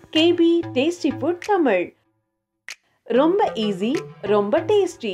KB Tasty Food Tamil. ரொம்ப easy, ரொம்ப tasty.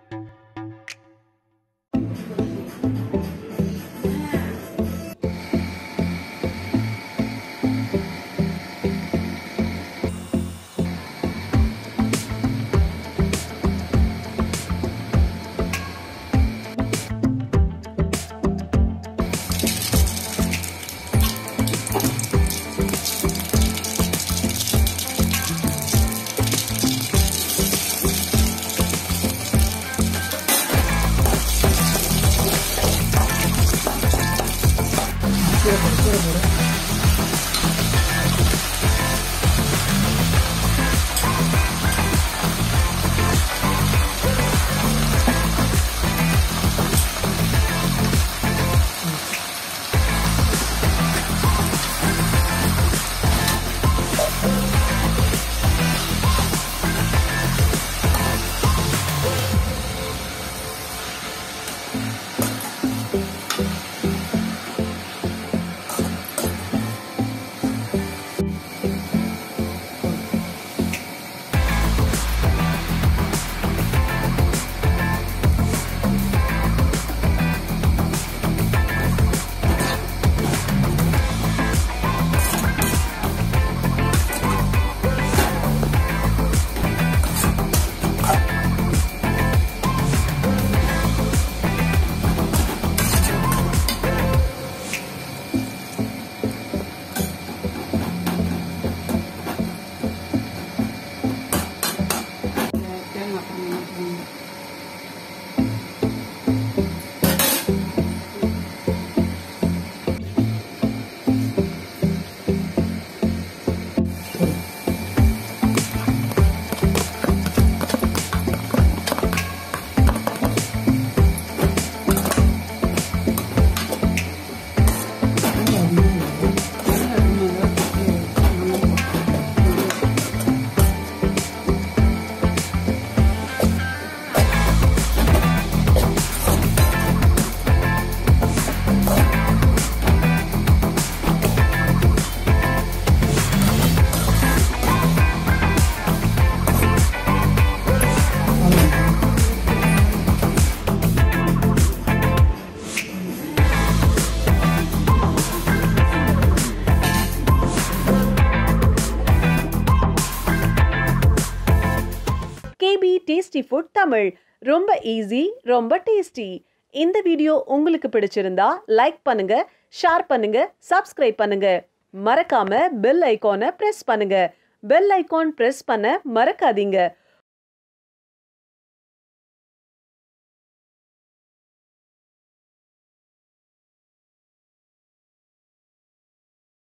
KB Tasty Food Tamil. ரொம்ப easy, ரொம்ப டேஸ்டி. இந்த வீடியோ உங்களுக்கு பிடிச்சிருந்தா லைக் பண்ணுங்க, ஷேர் பண்ணுங்க, சப்ஸ்கிரைப் பண்ணுங்க. மறக்காம பெல் ஐகானை பிரஸ் பண்ணுங்க. பெல் ஐகான் பிரஸ் பண்ண மறக்காதீங்க.